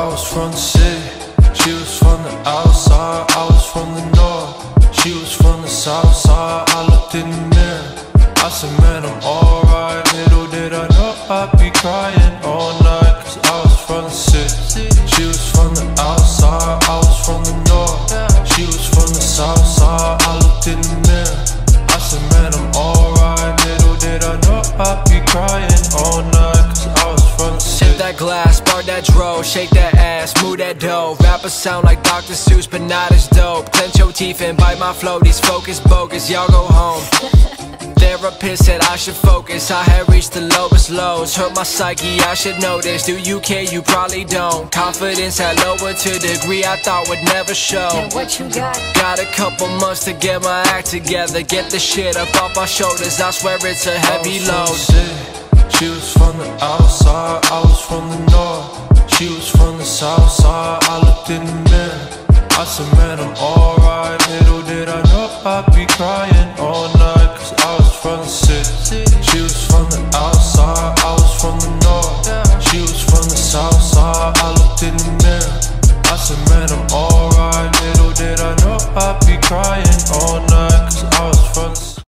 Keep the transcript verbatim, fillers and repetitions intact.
I was from the city, she was from the outside. I was from the north, she was from the south side. I looked in the mirror, I said, man, I'm alright. Little did I know I'd be crying all night, cause I was from the city, she was from the outside. I was from the north, she was from the south side. I looked in the mirror, I said, man, I'm alright. Little did I know I'd be crying all night, cause I was from the city. Sip that glass, spark that dro, shake that ass, move that dough. Rappers sound like Doctor Seuss, but not as dope. Clench your teeth and bite my flow, these focus bogus, y'all go home. Therapist said I should focus, I had reached the lowest lows. Hurt my psyche, I should know this. Do you care? You probably don't. Confidence had lowered to a degree I thought would never show. And what you got? Got a couple months to get my act together, get the shit up off my shoulders. I swear it's a heavy load. She was from the outside, I was from the north, she was from the south side. I looked in the mirror, I said, man, I'm alright. Little did I know I'd be crying all night, cause I was from the city, she was from the outside. I was from the north, she was from the south side. I looked in the mirror, I said, man, I'm alright. Little did I know I'd be crying all night.